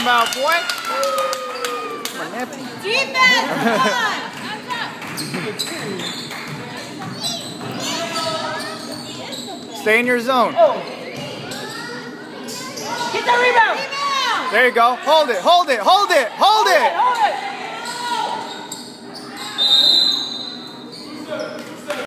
about, boy. My nephew. Defense, come on. Stay in your zone. Get the rebound. There you go. Hold it, hold it, hold it, hold it. Hold it.